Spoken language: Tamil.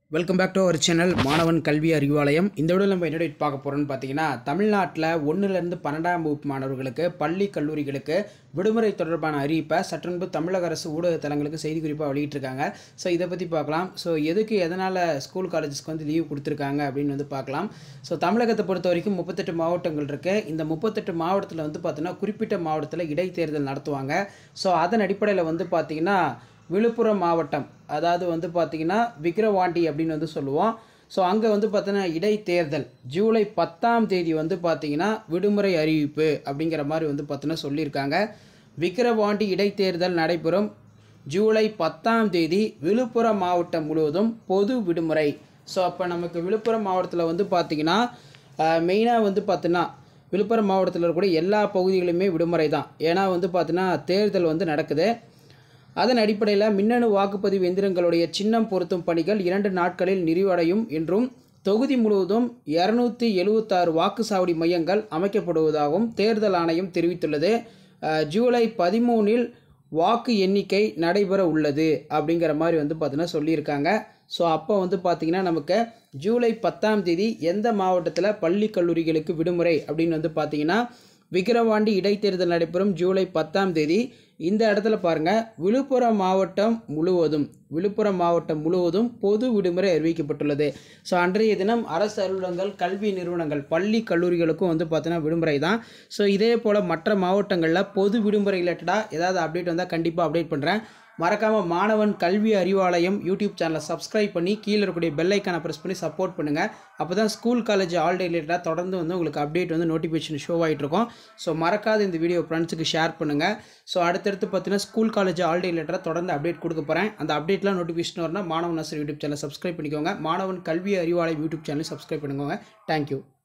Welcome back to our channel Maanavan Kalvi Arivalayam. இந்த வீடியோவில் நம்ம என்ன பார்க்க போகிறோம்னு பார்த்தீங்கன்னா, தமிழ்நாட்டில் 1லேருந்து 12ஆம் வகுப்பு மாணவர்களுக்கு பள்ளி கல்லூரிகளுக்கு விடுமுறை தொடர்பான அறிவிப்பை சற்றுமுன்பு தமிழக அரசு ஊடகத்தலங்களுக்கு செய்தி குறிப்பாக வெளியிட்டிருக்காங்க. ஸோ இதை பற்றி பார்க்கலாம். ஸோ எதனால் ஸ்கூல் காலேஜஸ்க்கு வந்து லீவ் கொடுத்துருக்காங்க அப்படின்னு வந்து பார்க்கலாம். ஸோ தமிழகத்தை பொறுத்த வரைக்கும் 38 மாவட்டங்கள் இருக்குது. இந்த 38 மாவட்டத்தில் வந்து பார்த்தீங்கன்னா குறிப்பிட்ட மாவட்டத்தில் இடைத்தேர்தல் நடத்துவாங்க. ஸோ அதன் அடிப்படையில் வந்து பார்த்திங்கன்னா விழுப்புரம் மாவட்டம், அதாவது வந்து பார்த்திங்கன்னா விக்கிரவாண்டி அப்படின்னு வந்து சொல்லுவோம். ஸோ அங்கே வந்து பார்த்தீங்கன்னா இடைத்தேர்தல் ஜூலை 10ஆம் தேதி வந்து பார்த்திங்கன்னா விடுமுறை அறிவிப்பு அப்படிங்கிற மாதிரி வந்து பார்த்தீங்கன்னா சொல்லியிருக்காங்க. விக்கிரவாண்டி இடைத்தேர்தல் நடைபெறும் ஜூலை 10ஆம் தேதி விழுப்புரம் மாவட்டம் முழுவதும் பொது விடுமுறை. ஸோ அப்போ நமக்கு விழுப்புரம் மாவட்டத்தில் வந்து பார்த்திங்கன்னா மெயினாக வந்து பார்த்தீங்கன்னா விழுப்புரம் மாவட்டத்தில் இருக்கக்கூடிய எல்லா பகுதிகளுமே விடுமுறை தான். ஏன்னா வந்து பார்த்தீங்கன்னா தேர்தல் வந்து நடக்குது. அதன் அடிப்படையில் மின்னணு வாக்குப்பதிவு எந்திரங்களுடைய சின்னம் பொருத்தும் பணிகள் 2 நாட்களில் நிறைவடையும் என்றும் தொகுதி முழுவதும் 276 வாக்குச்சாவடி மையங்கள் அமைக்கப்படுவதாகவும் தேர்தல் ஆணையம் தெரிவித்துள்ளது. ஜூலை 13இல் வாக்கு எண்ணிக்கை நடைபெற உள்ளது அப்படிங்கிற மாதிரி வந்து பார்த்தீங்கன்னா சொல்லியிருக்காங்க. ஸோ அப்போ வந்து பார்த்திங்கன்னா நமக்கு ஜூலை 10ஆம் தேதி எந்த மாவட்டத்தில் பள்ளி கல்லூரிகளுக்கு விடுமுறை அப்படின்னு வந்து பார்த்திங்கன்னா விக்கிரவாண்டி இடைத்தேர்தல் நடைபெறும் ஜூலை 10ஆம் தேதி. இந்த இடத்துல பாருங்கள், விழுப்புரம் மாவட்டம் முழுவதும் பொது விடுமுறை அறிவிக்கப்பட்டுள்ளது. ஸோ அன்றைய தினம் அரசு அலுவலகங்கள், கல்வி நிறுவனங்கள், பள்ளி கல்லூரிகளுக்கும் வந்து பார்த்தீங்கன்னா விடுமுறை தான். ஸோ இதே போல் மற்ற மாவட்டங்களில் பொது விடுமுறை ரிலேட்டடாக ஏதாவது அப்டேட் வந்தால் கண்டிப்பாக அப்டேட் பண்ணுறேன். மறக்காமல் மாணவன் கல்வி அறிவாலயம் யூடியூப் சேனலை சப்ஸ்கிரைப் பண்ணி கீழே இருக்கக்கூடிய பெல் ஐக்கானை ப்ரெஸ் பண்ணி சப்போர்ட் பண்ணுங்கள். அப்போ தான் ஸ்கூல் காலேஜ் ஆல் டே ரிலேட்டடாக தொடர்ந்து வந்து உங்களுக்கு அப்டேட் வந்து நோட்டிஃபிகேஷன் ஷோ ஆகிட்டு இருக்கும். ஸோ மறக்காத இந்த வீடியோ ஃப்ரெண்ட்ஸுக்கு ஷேர் பண்ணுங்கள். ஸோ அடுத்தடுத்து பார்த்தீங்கன்னா ஸ்கூல் காலேஜ் ஆல் டே ரிலேட்டடாக தொடர்ந்து அப்டேட் கொடுக்க போகிறேன். அந்த அப்டேட்லாம் நோட்டிஃபிகேஷன் வரணும். மாணவன் ஆசிரியர் யூடியூப் சேனல் சப்ஸ்கிரைப் பண்ணிக்கோங்க. Maanavan Kalvi Arivalayam YouTube channel subscribe பண்ணிக்கோங்க. தேங்க்யூ.